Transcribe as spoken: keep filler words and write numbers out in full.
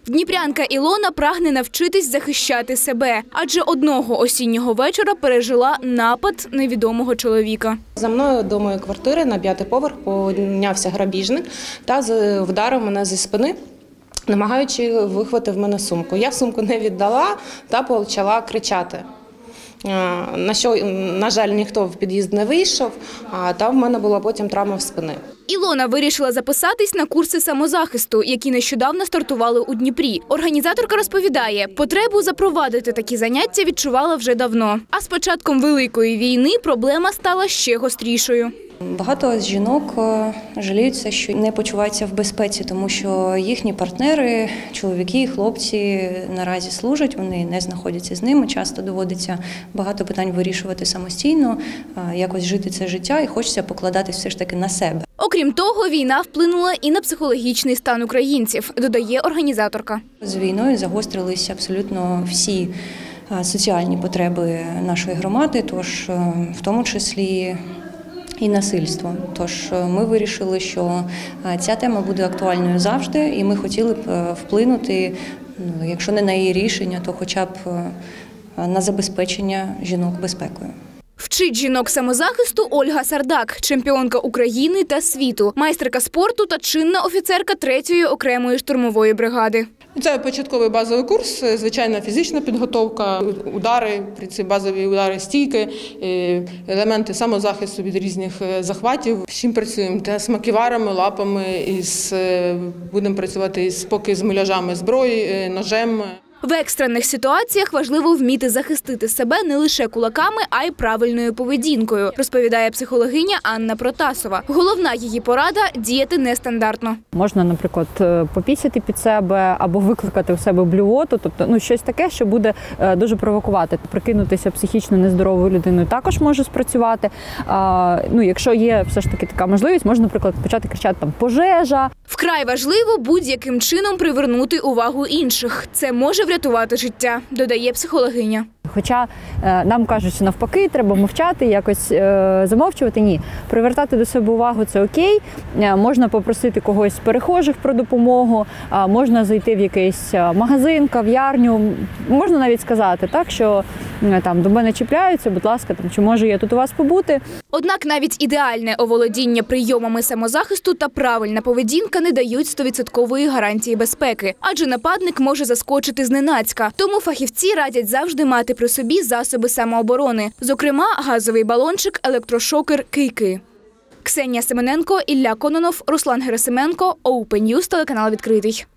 Дніпрянка Ілона прагне навчитись захищати себе, адже одного осіннього вечора пережила напад невідомого чоловіка. За мною до моєї квартири на п'ятий поверх піднявся грабіжник та вдарив мене зі спини, намагаючи вихватити в мене сумку. Я сумку не віддала та почала кричати. На що, на жаль, ніхто в під'їзд не вийшов, а там в мене була потім травма в спини. Ілона вирішила записатись на курси самозахисту, які нещодавно стартували у Дніпрі. Організаторка розповідає, потребу запровадити такі заняття відчувала вже давно. А з початком Великої війни проблема стала ще гострішою. Багато жінок жаліються, що не почуваються в безпеці, тому що їхні партнери, чоловіки, хлопці наразі служать, вони не знаходяться з ними, часто доводиться багато питань вирішувати самостійно, якось жити це життя і хочеться покладатись все ж таки на себе. Окрім того, війна вплинула і на психологічний стан українців, додає організаторка. З війною загострилися абсолютно всі соціальні потреби нашої громади, тож в тому числі і насильство. Тож ми вирішили, що ця тема буде актуальною завжди, і ми хотіли б вплинути, якщо не на її рішення, то хоча б на забезпечення жінок безпекою. Вчить жінок самозахисту Ольга Сардак, чемпіонка України та світу, майстерка спорту та чинна офіцерка третьої окремої штурмової бригади. Це початковий базовий курс, звичайна фізична підготовка, удари, базові удари, стійки, елементи самозахисту від різних захватів. Всім працюємо та з маківарами, лапами, із, будемо працювати із, поки з муляжами зброї, ножем. В екстрених ситуаціях важливо вміти захистити себе не лише кулаками, а й правильною поведінкою, розповідає психологиня Анна Протасова. Головна її порада – діяти нестандартно. Можна, наприклад, попісяти під себе або викликати в себе блювоту, тобто ну, щось таке, що буде дуже провокувати. Прикинутися психічно нездоровою людиною також може спрацювати. А, ну, якщо є все ж таки така можливість, можна, наприклад, почати кричати там «пожежа». Вкрай важливо будь-яким чином привернути увагу інших. Це може врятувати життя, додає психологиня. Хоча е, нам кажуть, що навпаки, треба мовчати, якось е, замовчувати. Ні, привертати до себе увагу – це окей. Е, можна попросити когось з перехожих про допомогу, е, можна зайти в якийсь магазин, кав'ярню. Можна навіть сказати, так, що е, там до мене чіпляються, будь ласка, там, чи можу я тут у вас побути. Однак навіть ідеальне оволодіння прийомами самозахисту та правильна поведінка не дають стовідсоткової гарантії безпеки, адже нападник може заскочити зненацька. Тому фахівці радять завжди мати при собі засоби самооборони, зокрема газовий балончик, електрошокер, кийки. Ксенія Семененко, Ілля Кононов, Руслан Герасименко, Open News, телеканал «Відкритий».